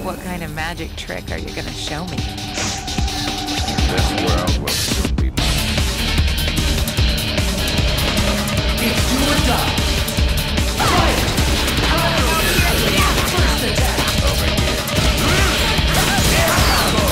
What kind of magic trick are you gonna show me? This world will soon be mine. It's do or die. Fight! First attack. Over here. Air combo.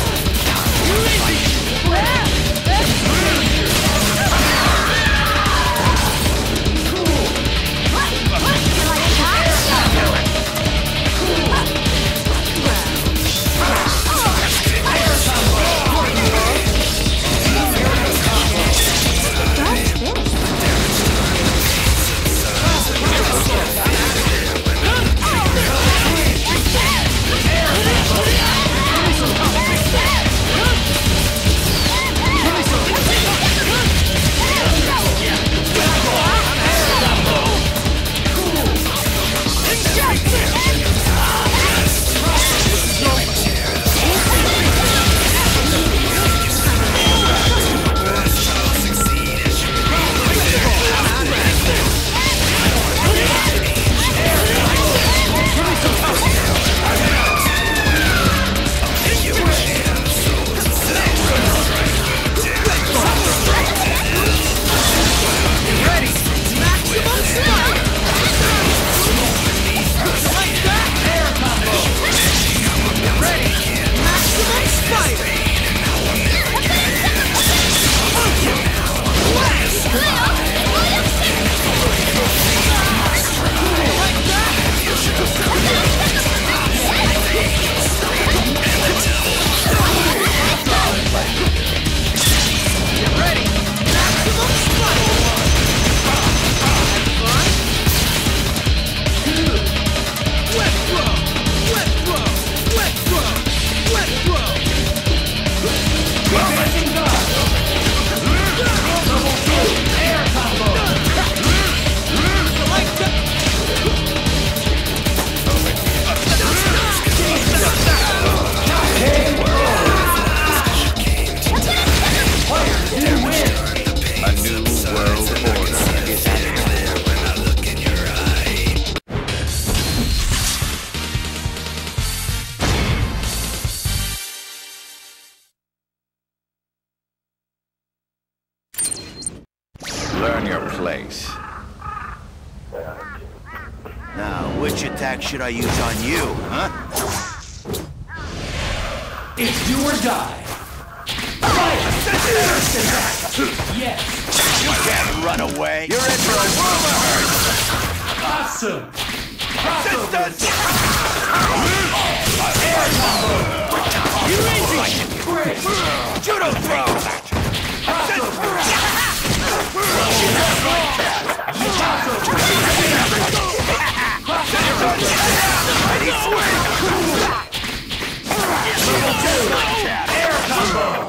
Learn your place. Now, which attack should I use on you, huh? It's do or die. Fight! First attack. Yes. You can't run away. You're in for a world of hurt. Awesome. Resistance! Air combo. You're easy! Great. Judo throw! Air combo.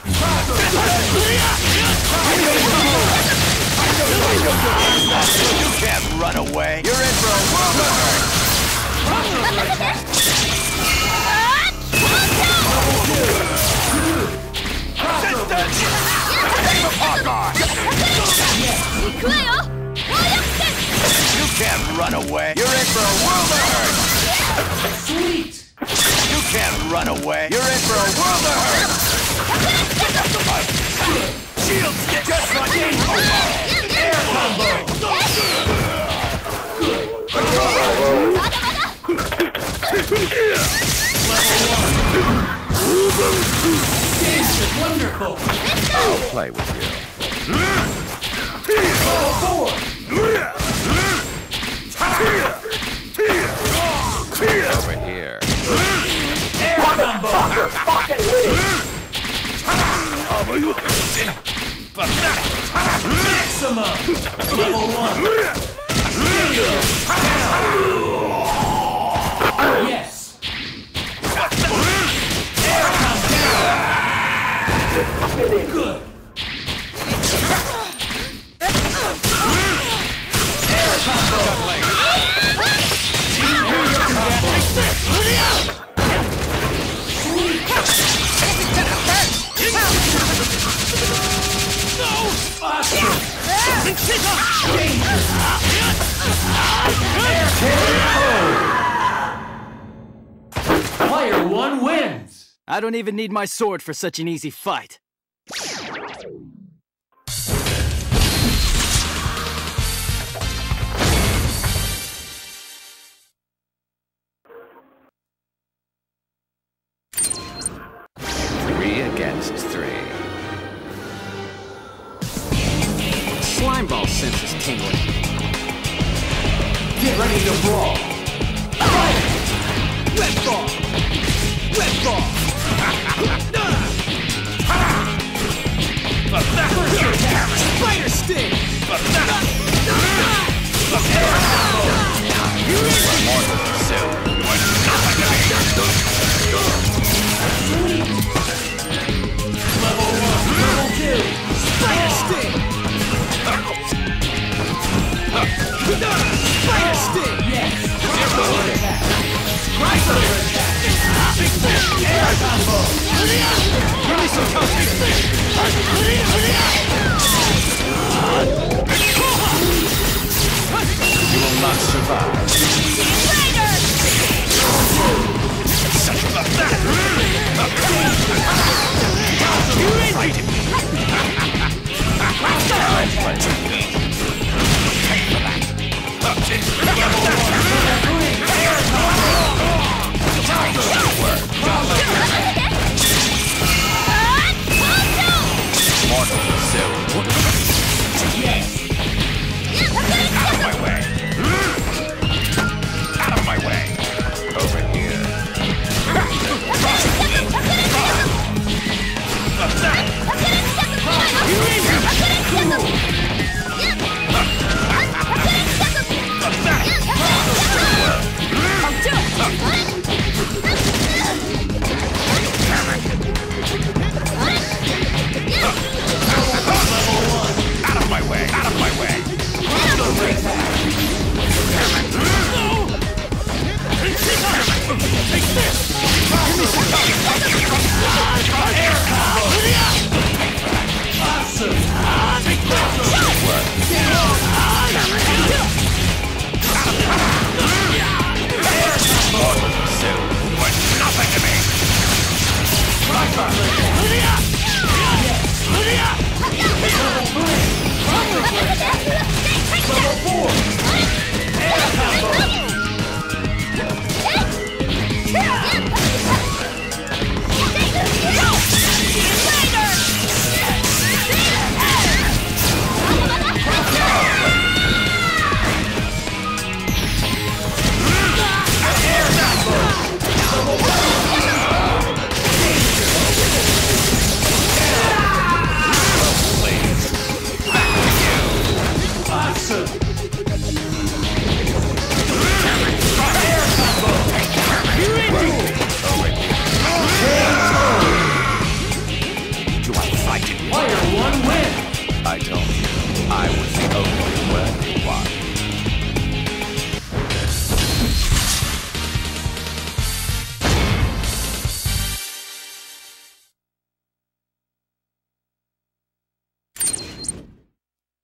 You can't run away. You're in for a world of hurt. Resistance! Hawk on! You can't run away. You're in for a world of hurt. Sweet. You can't run away. You're in for a world of hurt. Shield stick. Just like Air combo. This is wonderful. I'll play with you. Level 4. Over here. Air combo. Maximum. Level 1. Yes. Air combo. Good. Air combo. Danger! Player 1 wins! I don't even need my sword for such an easy fight. Three against three. Slime ball senses tingling. Get ready to brawl! Fight! Wet ball! Wet ball! Spider sting! Level 1, level 2! Spider sting! Spider sting! Yes! Crossover attack! Crossover attack! Air combo! Give me some coaching! You will not survive. Mortal soon. Out of my way. Out of my way. Over here. Out of my way. Out of my way. Take this! Air combo! Awesome! Take that! Mortal soon. Was nothing to me.